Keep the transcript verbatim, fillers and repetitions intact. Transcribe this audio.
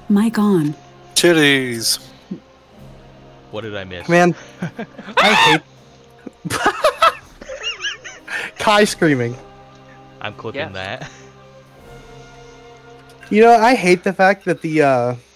Mic on. Titties. What did I miss? Man, I hate Kai screaming. I'm clipping Yes. that. You know, I hate the fact that the uh,